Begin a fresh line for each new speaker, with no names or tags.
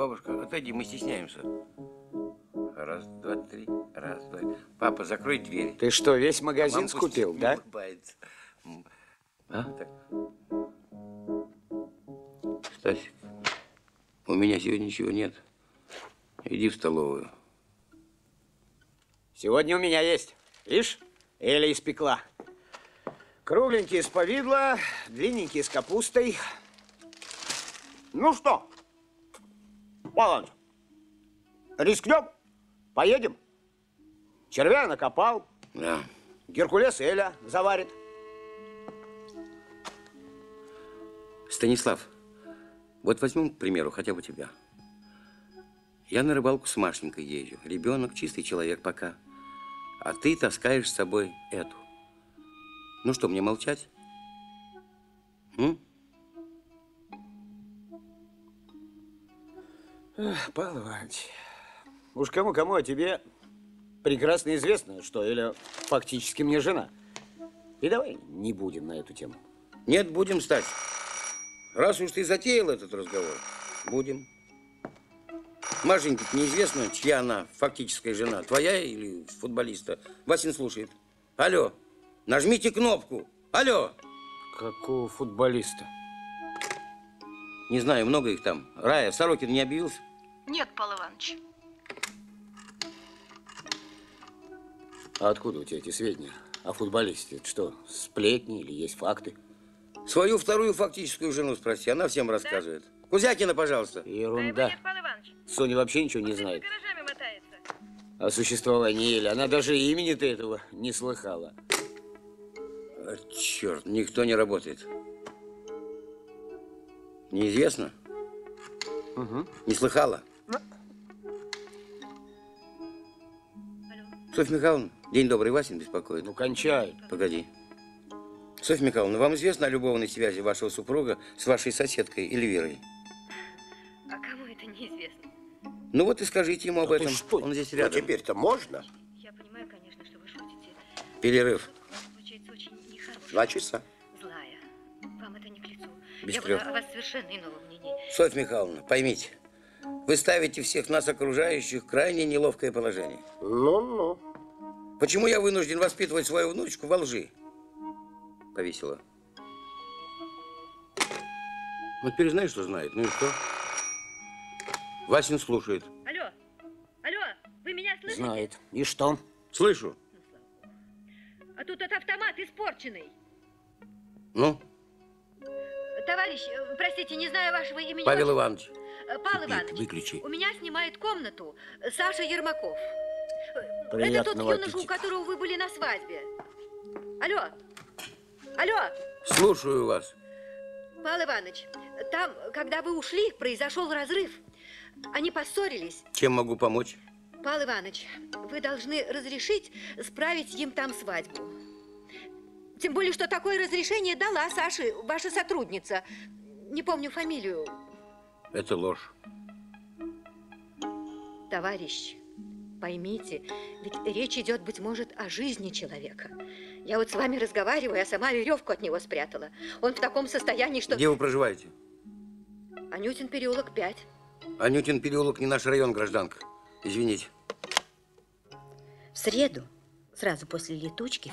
Бабушка, отойди, мы стесняемся. Раз, два, три. Раз, два. Папа, закрой дверь.
Ты что, весь магазин скупил, да?
А? Так. Стасик, у меня сегодня ничего нет. Иди в столовую.
Сегодня у меня есть. Видишь, Эля испекла. Кругленькие с повидла, длинненькие с капустой. Ну что, Павел, рискнем? Поедем? Червя накопал.
Да.
Геркулес Эля заварит.
Станислав, вот возьмем, к примеру, хотя бы тебя. Я на рыбалку с Машенькой езжу. Ребенок, чистый человек пока. А ты таскаешь с собой эту. Ну что, мне молчать?
Павел Иванович, уж кому-кому, а тебе прекрасно известно, что Эля фактически мне жена. И давай не будем на эту тему.
Нет, будем, Стась. Раз уж ты затеял этот разговор, будем. Машеньке неизвестно, чья она фактическая жена, твоя или футболиста. Васин слушает. Алло, нажмите кнопку. Алло.
Какого футболиста?
Не знаю, много их там. Рая, Сорокин не объявился?
Нет, Павел Иванович.
А откуда у тебя эти сведения о футболисте? Это что, сплетни или есть факты?
Свою вторую фактическую жену спроси, она всем рассказывает. Кузякина, пожалуйста.
Ерунда.
Нет, Павел Иванович.
Соня вообще ничего не знает
По гаражами мотается.
о существовании Эли. Она даже имени-то этого не слыхала.
А, черт, никто не работает. Неизвестно?
Угу.
Не слыхала?
Алло.
Софья Михайловна, день добрый, Васин беспокоит.
Ну, кончай.
Погоди. Софья Михайловна, вам известно о любовной связи вашего супруга с вашей соседкой Эльвирой?
А кому это неизвестно?
Ну вот и скажите ему об
Да
этом.
ты что?
Он здесь
Ну,
рядом.
теперь-то можно?
Я понимаю, конечно, что вы шутите.
Перерыв.
Случается очень нехорошее.
2 часа.
Злая. Вам это не к лицу.
Без
Я
трёх.
была о вас совершенно иного мнения.
Софья Михайловна, поймите, вы ставите всех нас, окружающих, в крайне неловкое положение.
Ну-ну.
Почему я вынужден воспитывать свою внучку во лжи? Повесила. Ну, теперь знаешь, что знает. Ну и что? Васин слушает.
Алло. Алло, вы меня слышите?
Знает. И что?
Слышу.
Ну, слава богу. А тут этот автомат испорченный.
Ну,
Товарищ, простите, не знаю вашего имени.
Павел Иванович.
Павел Иванович,
Выключи.
у меня снимает комнату Саша Ермаков. Это тот
Приятного
юноша, у
аппетита.
которого вы были на свадьбе. Алло. Алло.
Слушаю вас.
Павел Иванович, там, когда вы ушли, произошел разрыв. Они поссорились.
Чем могу помочь?
Павел Иванович, вы должны разрешить справить им там свадьбу. Тем более, что такое разрешение дала Саше ваша сотрудница. Не помню фамилию.
Это ложь.
Товарищ, поймите, ведь речь идет, быть может, о жизни человека. Я вот с вами разговариваю, а сама веревку от него спрятала. Он в таком состоянии, что...
Где вы проживаете?
Анютин переулок 5.
Анютин переулок не наш район, гражданка. Извините.
В среду, сразу после летучки,